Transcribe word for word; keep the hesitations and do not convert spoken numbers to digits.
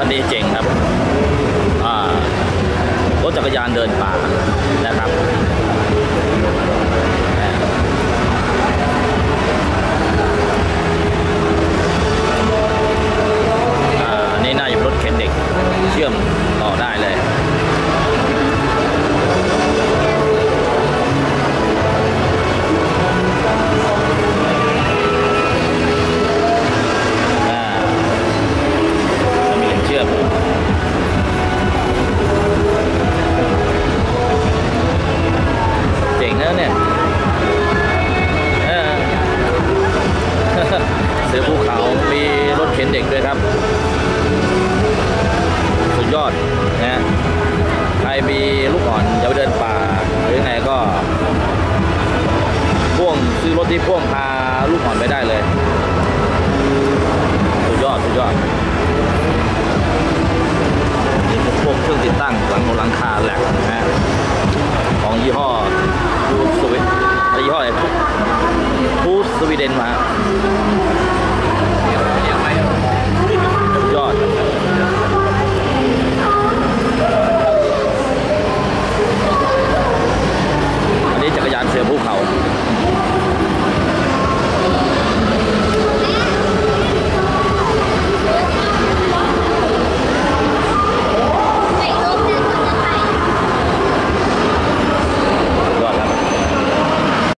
นี้เจ๋งครับรถจักรยานเดินป่านะครับนี่น่าจะรถเข็นเด็กเชื่อมต่อได้เลยเสือภูเขามีรถเข็นเด็กด้วยครับสุดยอดนะใครมีลูกอ่อนจะไปเดินป่าหรือไงก็พ่วงซื้อรถที่พ่วงพาลูกอ่อนไปได้เลยสุดยอดสุดยอดนี่พวกเครื่องติดตั้งหลังหลังคาแหลกนะของยี่ห้อทูสวิตยี่ห้ออะไรทูสวีเดนมา